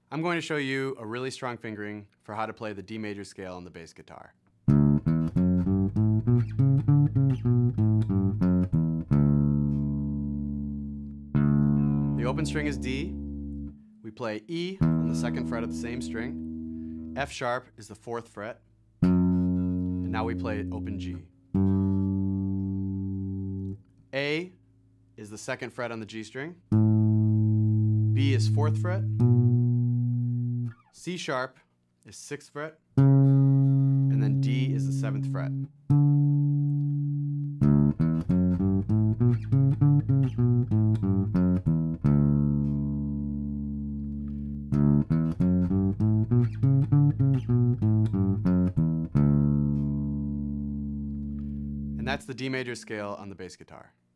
I'm going to show you a really strong fingering for how to play the D major scale on the bass guitar. The open string is D. We play E on the 2nd fret of the same string. F sharp is the 4th fret. And now we play open G. A is the 2nd fret on the G string. B is 4th fret. C sharp is 6th fret. And then D is the 7th fret. And that's the D major scale on the bass guitar.